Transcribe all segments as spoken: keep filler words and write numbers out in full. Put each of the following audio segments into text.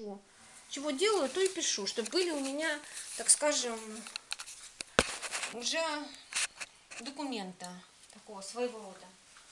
пишу. Чего делаю, то и пишу, чтобы были у меня, так скажем, уже документа такого своего рода.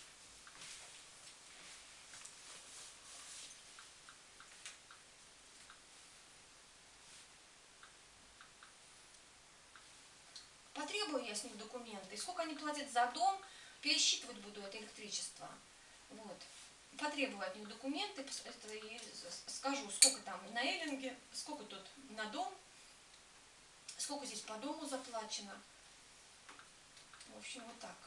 Потребую я с них документы. И сколько они платят за дом, пересчитывать буду это электричество. Вот. Потребую от них документы и скажу, сколько там на Эллинге, сколько тут на дом, сколько здесь по дому заплачено. В общем, вот так.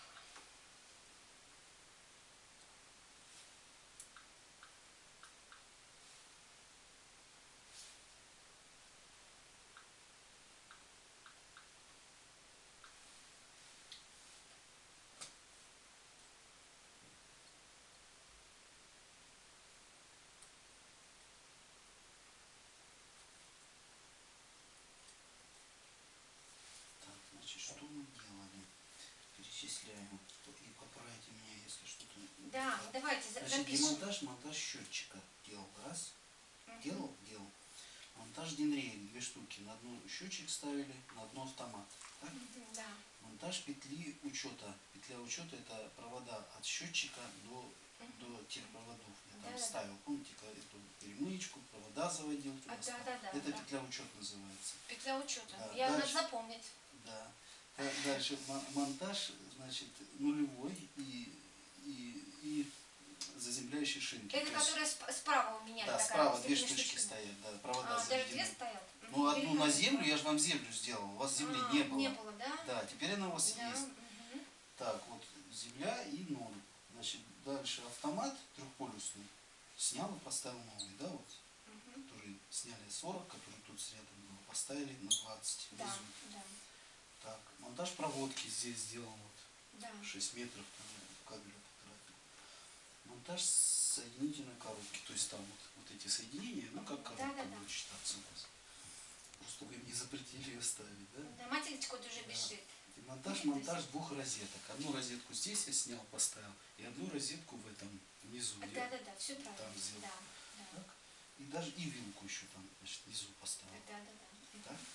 Значит, что мы делали? Перечисляем. И поправите меня, если что-то... Да, давайте Значит, запишем. демонтаж, монтаж счетчика делал. Раз. Угу. Делал? Делал. Монтаж динреек. Две штуки. На одну счетчик ставили, на одну автомат. Так? Угу, да. Монтаж петли учета. Петля учета — это провода от счетчика до, угу. до тех проводов. Я там да, ставил. Да. Помните, эту перемычку, провода заводил. А, да, да, да, это да. петля учета называется. Петля учета. Да. Я Дальше, надо запомнить. Да. Дальше монтаж, значит, нулевой и, и, и заземляющие шинки. Это которые есть, справа у меня. Да, такая, справа две штучки стоят, да, провода а, даже две стоят? Ну, одну на землю, я же вам землю сделал, у вас земли а, не было. Не было, да? Да, теперь она у вас да. есть. Угу. Так, вот земля и ноль. Значит, дальше автомат трехполюсный снял и поставил новый, да, вот, угу. Который сняли сорок, который тут рядом был, поставили на двадцать да, внизу. Да. Так, монтаж проводки здесь сделал, вот, да. шесть метров, там, кабеля потратил. Монтаж соединительной коробки, то есть там вот, вот эти соединения, ну как коробка да, да, будет да. считаться у вас. Просто вы не запретили ее ставить, да? Да, мательчик вот уже да. Бежит. Демонтаж, монтаж двух розеток. Одну розетку здесь я снял, поставил, и одну розетку в этом внизу. Да, я да, да, все правильно. Там сделал. Да, да. Так? И даже и вилку еще там, значит, внизу поставил. Да, да, да. Так?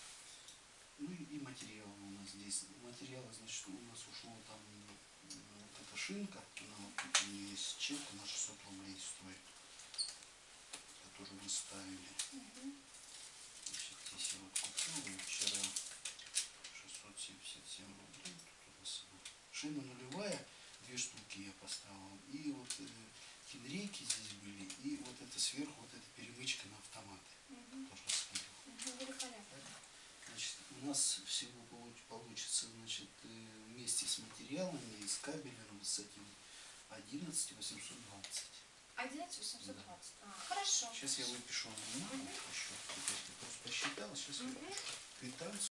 Ну и, и материалы у нас здесь. Материалы, значит, у нас ушло там вот эта шинка, она вот у нее есть чек, на шестьсот рублей стоит, которую мы ставили. Угу. Значит, здесь я вот купил вчера шестьсот семьдесят семь рублей. Тут у нас шина нулевая, две штуки я поставил. И вот э, финрейки здесь были, и вот это сверху, вот эта перемычка на автоматы. Угу. Тоже распилил. Угу, значит, у нас всего получится, значит, вместе с материалами и с кабелем, с этим одиннадцать восемьсот двадцать. одиннадцать восемьсот двадцать. Да. А, хорошо. Сейчас я выпишу на бумагу, угу. Еще, теперь я просто посчитал, сейчас угу. я выпишу квитанцию.